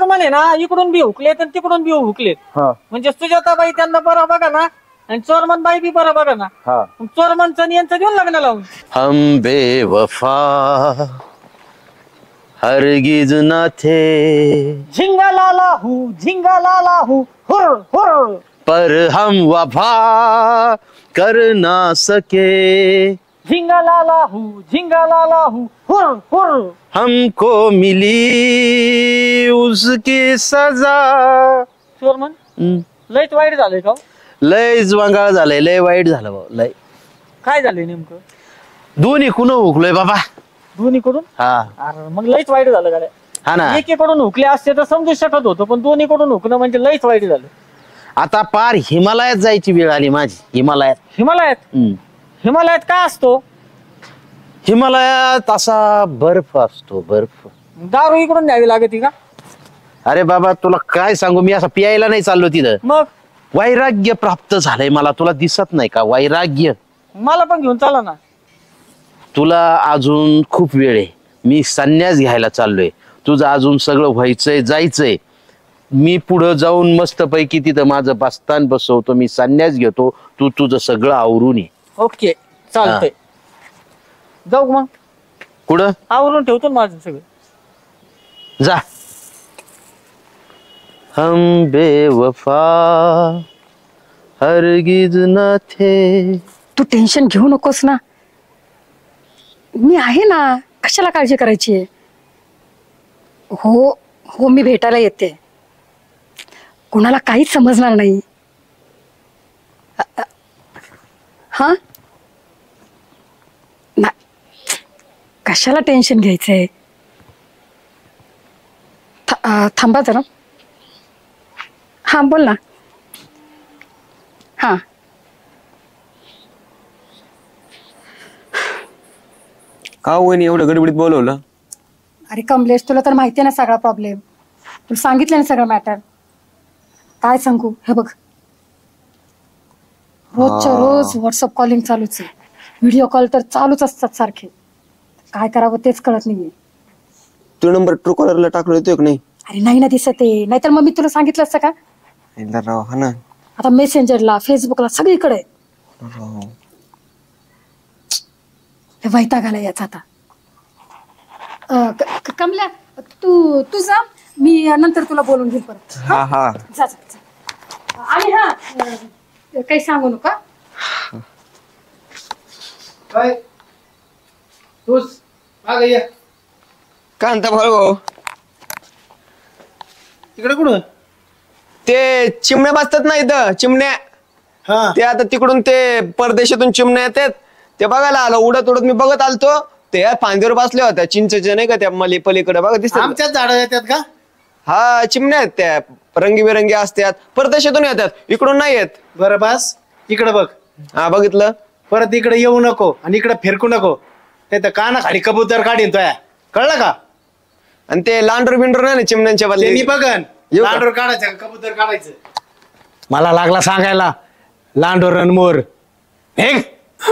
चोरमन आहे ना इकडून बी हुकलेत आणि तिकडून बी हुकलेत. म्हणजे सुजाताबाई त्यांना बरं बघा ना आणि चोरमन बाई बी बरं बघा ना. चोरमनचं यांचं देऊन लग्न लावून. हम बेवफा हरगिज न थे झिंगा लाला हूँ हुर हुर पर हम वफा कर ना सके. झिंगा लाला हूँ हुर हुर हमको मिली उसकी सजा. चोरमन लयच वाईट झालंय का? लयच वांगाळ झालंय, लय वाईट झालं भाऊ. लय काय झालंय नेमकं? दोन्ही कुण हुकलोय बाबा. दोन्ही कडून? हा अरे मग लयच वाईट झालं गाड्या. हा ना. एकीकडून हुकले असते तर समजू शकत होतो, पण दोन्ही कडून हुकणं म्हणजे लयच वाईट झालं. आता पार हिमालयात जायची वेळ आली माझी. हिमालयात हिमालयात काय असतो? हिमालयात असा बर्फ असतो, बर्फ. दारू इकडून न्यावी लागते का? अरे बाबा तुला काय सांगू, मी असं पियायला नाही चाललो तिथं. मग वैराग्य प्राप्त झालंय मला. तुला दिसत नाही का वैराग्य? मला पण घेऊन चला ना. तुला अजून खूप वेळ आहे. मी संन्यास घ्यायला चाललोय. तुझं अजून सगळं व्हायचंय, जायचंय. मी पुढं जाऊन मस्त पैकी तिथं माझं बस्तान बसवतो. मी संन्यास घेतो, तू तुझं सगळं आवरून ये. ओके चालतंय. जाऊ मग. कुठं? आवरून ठेवतो माझं सगळं. जा. हम बेवफा हरगिज न थे. तू टेन्शन घेऊ नकोस ना, मी आहे ना. कशाला काळजी करायची आहे? हो हो मी भेटायला येते. कोणाला काहीच समजणार नाही. हा कशाला टेन्शन घ्यायचंय? थांबा जरा. हा बोल ना. हा का वहिनी एवढं गडबडीत बोलवलं? अरे कमलेश, तुला तर माहिती आहे ना सगळा प्रॉब्लेम. तुला सांगितलं ना सगळं मॅटर. काय सांगू? हे बघ, रोजच्या रोज व्हॉट्सअप कॉलिंग चालूच आहे. व्हिडिओ कॉल तर चालूच असतात सारखे. काय करावं तेच कळत नाहीये. तो नंबर ट्रू कॉलरला टाकला येतोय की नाही? अरे नाही ना दिसत आहे. नाहीतर मग मी तुला सांगितलं असतं का? राव हा ना. आता मेसेंजरला, फेसबुकला सगळीकडे वैताग आला याचा आता. कमल्या तू तू जा, मी नंतर तुला बोलून घेईल परत. हा हा जा जा. आणि हा काही सांगू नका. काय तूच मागे ये. कांता भाऊ तिकडे कुठं? ते चिमण्या बसतात ना इथं, चिमण्या. ते आता तिकडून ते परदेशातून चिमण्या येतात, ते बघायला आलो. उडत उडत मी बघत आलतो. ते फांदीवर बसल्या होत्या चिंचेच्या, नाही का त्या मली पलीकडे बघा दिसतात. आमच्याच झाडं येतात का? हा चिमण्या आहेत त्या, रंगीबेरंगी असतात. परदेशातून येतात, इकडून नाही येत. बरं बस इकडे बघ. हा बघितलं. परत इकडे येऊ नको आणि इकडे फिरकू नको, नाही तर काना खाली कबूतर काढीन तोया. कळलं का? आणि ते लांडूर बिंडूर नाही चिमण्यांच्या मी बल्ले बघन. येऊ का? लांडोर काढायचं का कबूतर काढायचं? मला लागला सांगायला लांडोर आणि मोर. हे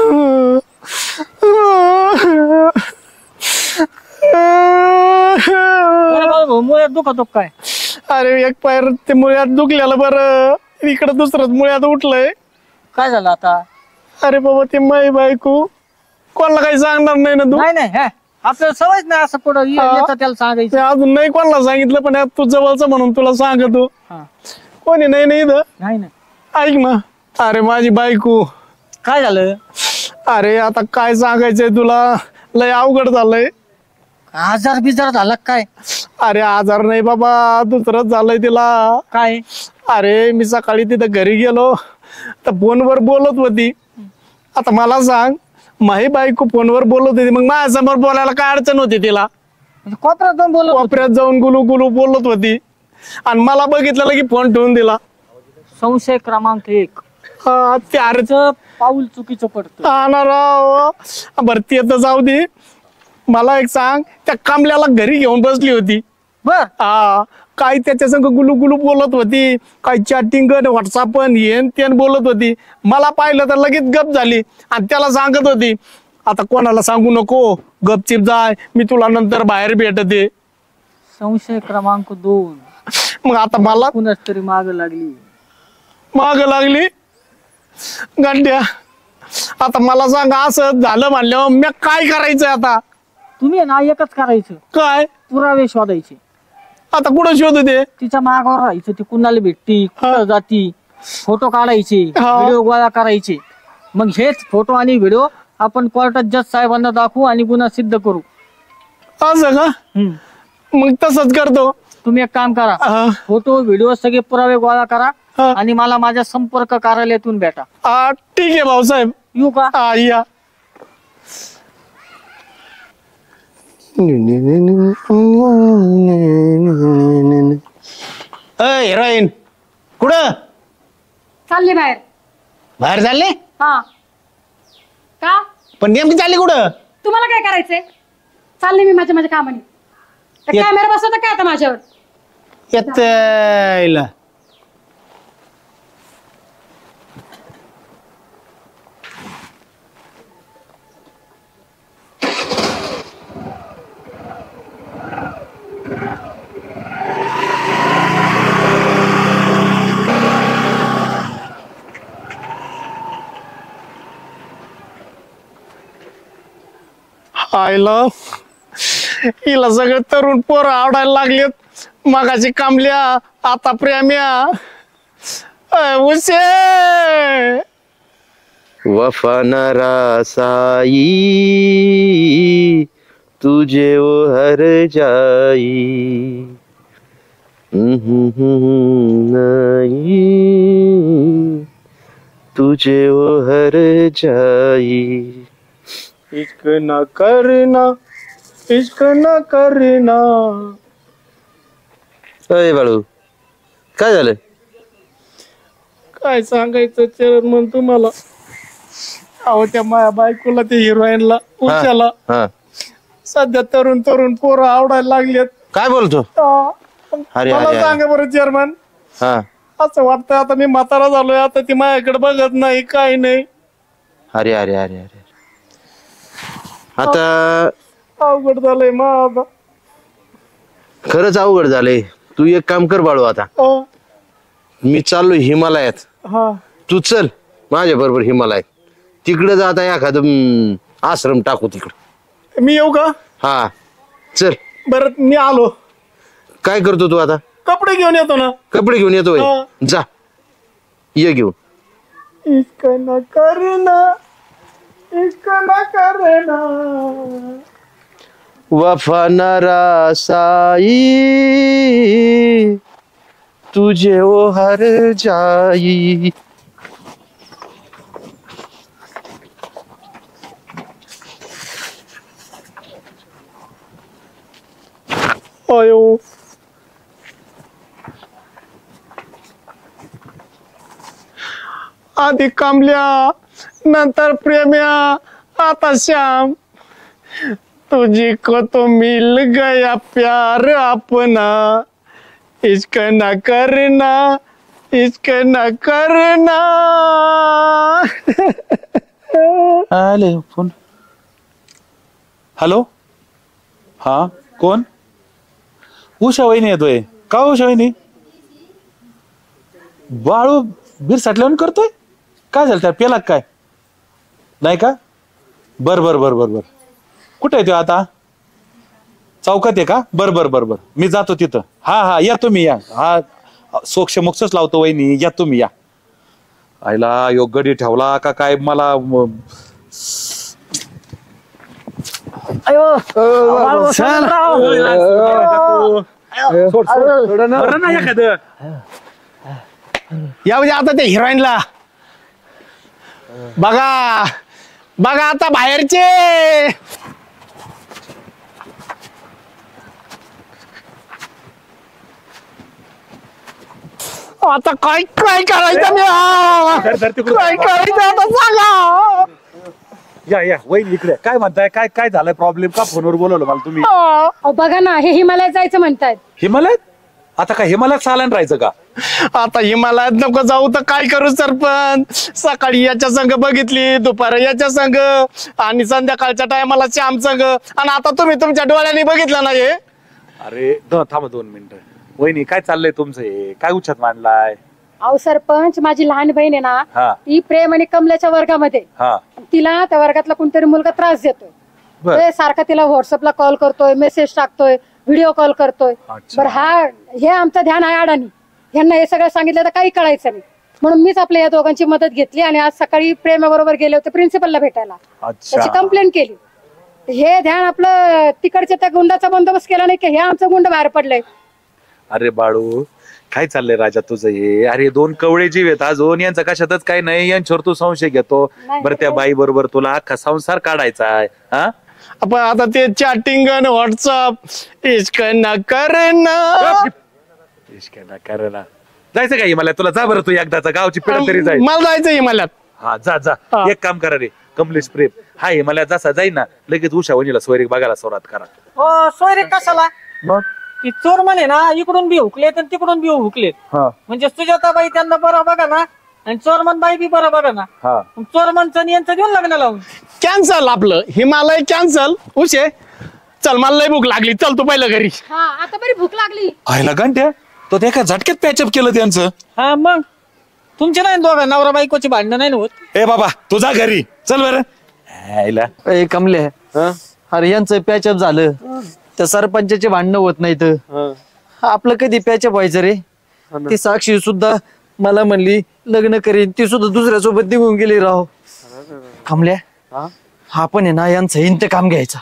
मुळ्यात दुखतो काय? अरे एक पायर ते मुळ्यात दुखलेलं बरं, इकडं दुसरंच मुळ्यात उठलंय. काय झालं आता? अरे बाबा ते माई बायको कोणाला काही सांगणार नाही ना तू? नाही नाही आपल्याला सवयच नाही असं पुढं येतं त्याला सांगायचं. ते अजून नाही कोणाला सांगितलं, पण तू जवळचं म्हणून तुला सांगतो. कोणी नाही नाही इथं. नाही ना. ऐक ना, अरे माझी बायको. काय झालं? अरे आता काय सांगायचंय तुला, लय अवघड झालंय. आजार बिजार झाला काय? अरे आजार नाही बाबा, दुसरंच झालंय तिला. काय? अरे मी सकाळी तिथं घरी गेलो तर फोनवर बोलत होती. आता मला सांग, माही बायको फोनवर बोलत होती, मग माझ्यासमोर बोलायला काय अडचण होती तिला? कोपऱ्यात जाऊन बोलत? कोपऱ्यात जाऊन गुलू गुलू बोलत होती आणि मला बघितलं की फोन ठेवून दिला. संशय क्रमांक 1. त्याच पाऊल चुकीचं पडतं. राव भरती तर जाऊ दे. मला एक सांग, त्या कामल्याला घरी घेऊन बसली होती. बर. काय त्याच्या संग गुलू गुलू बोलत होती, काय चॅटिंग व्हॉट्सअप येन तेन बोलत होती. मला पाहिलं तर लगेच गप झाली आणि त्याला सांगत होती, आता कोणाला सांगू नको, गपचिप जाय, मी तुला नंतर बाहेर भेटते. संशय क्रमांक 2. मग आता मला कुणाच तरी माग लागली. लागली गंड्या. आता मला सांगा, असं झालं म्हणल्यावर मी काय करायचं आता? तुम्ही ना एकच करायचं, काय पुरावे शोधायचे. आता कुठं शोधू दे? तिच्या मागावर राहायचं, ती कुणाला भेटती, कुठं जाती, फोटो काढायचे, हा. व्हिडिओ गोळा करायचे. मग हेच फोटो आणि व्हिडिओ आपण कोर्टात जज साहेबांना दाखवू आणि गुन्हा सिद्ध करू. असं का? मग तसंच करतो. तुम्ही एक काम करा, हा. फोटो व्हिडिओ सगळे पुरावे गोळा करा हा. आणि मला माझ्या संपर्क कार्यालयातून भेटा. ठीक आहे भाऊसाहेब. येऊ का? या. हिरोईन कुठं? चालले बाहेर. बाहेर चालले? हा का? पण नेमकी चालली कुठं? तुम्हाला काय करायचंय? चालले मी माझ्या माझ्या कामाने. कॅमेरा बसवता काय आता माझ्यावर? येत आयला हिला सगळे तरुण पोरं आवडायला लागलेत. मगाशी कामल्या, आता प्रेम्या. उशे वफा न रासाई तुझे वो हर जाई नहीं तुझे वो हर जाई. इश्क न करना, इश्क न करना. अय बाळू, काय झालं? काय सांगायचं चरण तुम्हाला? अहो त्या माझ्या बायकोला, त्या हिरोईनला, उशाला हा, सध्या तरुण तरुण पोरं आवडायला लागलेत. काय बोलतो? अरे, मला अरे. सांगा बरं चेअरमन, हा, असं वाटतं आता मी म्हातारा झालोय, आता ती माझ्याकडे बघत नाही, काय नाही. अरे अरे अरे अरे. आता अवघड झालंय माझं. खरंच अवघड झालंय. तू एक काम कर बाळू, आता मी चाललोय हिमालयात. हा. तू चल माझ्या बरोबर हिमालयात. तिकडे जाता एखादं आश्रम टाकू तिकडं. मी येऊ का? हा चल. बरं मी आलो. काय करतो तू आता? कपडे घेऊन येतो ना. कपडे घेऊन येतोय? हा. जा, ये घेऊन. इश्क न करना, इश्क न करना. वफा न रासाई तुझे वो हर जाई. अयो आधी कामल्या, नंतर प्रेम्या, आता श्याम. तुझी को तो मिल गया प्यार अपना. इश्क न करना, इश्क न करना. आले फोन. हॅलो, हा कोण? उषा वहिनी येतोय का? उषा वहिनी, बाळू बीर साठल्यावर करतोय. काय झालं त्या पेला काय? नाही का? बर बर बर बर बर. कुठे आहे तो आता? चौकात आहे का? बर बर बर बर, मी जातो तिथं. हा हा या तुम्ही या. हा सोक्ष मोक्षच लावतो वहिनी, या तुम्ही या. आईला योग गडी ठेवला का काय मला? या म्हणजे आता त्या हिरोईनला बघा बघा आता बाहेरचे. आता काय काय करायचं मी? काय करायचं आता सांगा. या या वहिनी इकडे. काय म्हणताय? काय काय झालंय प्रॉब्लेम? का फोनवर बोलवलं मला तुम्ही? अहो बघा ना, हे हिमालयात जायचं म्हणतायत. हिमालयात? आता काय हिमालयात चालायला राहायचं का? आता हिमालयात नको जाऊ तर काय करू सरपंच? सकाळी याच्या संघ बघितली, दुपारी याच्या संघ, आणि संध्याकाळच्या टायमाला श्याम संघ, आणि आता तुम्ही तुमच्या डोळ्यांनी बघितलं नाही. अरे थांबा 2 मिनिटं. वहिनी काय चाललंय तुमचं हे? काय उच्छाद मांडलाय? अहो सरपंच, माझी लहान बहीण आहे ना, हा ती प्रेम आणि कमल्याच्या वर्गामध्ये. हा तिला त्या वर्गातला कोणतरी मुलगा त्रास देतोय. बर. ते सारखा तिला व्हॉट्सअपला कॉल करतोय, मेसेज टाकतोय, व्हिडिओ कॉल करतोय. अच्छा. बरं, हे आमचं ध्यान आहे अडाणी. यांना हे सगळं सांगितलं तर काही कळायचं नाही, म्हणून मीच आपल्या या दोघांची मदत घेतली आणि आज सकाळी प्रेमाबरोबर गेले होते प्रिन्सिपलला भेटायला. त्याची कंप्लेंट केली. हे ध्यान आपलं तिकडच्या त्या गुंडाचा बंदोबस्त केला नाही की हे आमचं गुंड बाहेर पडलंय. अरे बाळू, काय चाललंय राजा तुझं हे? अरे 2 कवळे जीव आहेत अजून, यांचं कशातच काही नाही, यांच्यावर तू संशय घेतो. बरं, त्या बाई बरोबर तुला अख्खा संसार काढायचा आहे. हा आपण आता ते चॅटिंग व्हॉट्सअप इश्क न करना. करायला जायचं का हिमालयात? तुला जा बरं, तू एकदाचा गावची पिढा तरी जाईल. मला जायचं हिमालयात. हा जा जा. एक काम करा रे, कमलेश प्रेम हा हिमालयात जसा जाईल ना, लगेच उषा वहिनीला सोयरी बघायला सुरुवात करा. हो सोयरे कशाला? ती चोर म्हणे ना, इकडून बी हुकलेत आणि तिकडून बी हुकलेत. म्हणजे सुजाताबाई त्यांना बरं बघा ना, आणि चोरमन बाई बी बरं बघा ना. चोरमनचं आणि यांचं देऊन लग्न लावून कॅन्सल आपलं हिमालय कॅन्सल. उशे चल, मला लय भूक लागली, चल तू पहिलं घरी. हा, आता बरी भूक लागली. पाहिला घंट्या तो एका झटक्यात पॅचअप केलं त्यांचं. हा मग तुमचे नाही दोघा नवरा बायकोची भांडणं नाही होत. ए बाबा तुझा घरी चल बरं. ए कमले, अरे यांचं पॅचअप झालं, त्या सरपंचाचे भांडणं होत नाहीत. आपलं कधी पॅचअप व्हायचं रे? ती साक्षी सुद्धा मला म्हणली लग्न करीन, ती सुद्धा दुसऱ्या सोबत निघून गेली राव. कमल्या, हा पण आहे ना यांचं इंतकाम घ्यायचा.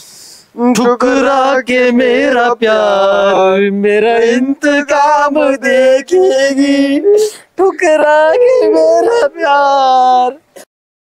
ठुकरा के मेरा प्यार मेरा इंतकाम देखेगी, ठुकरा के मेरा प्यार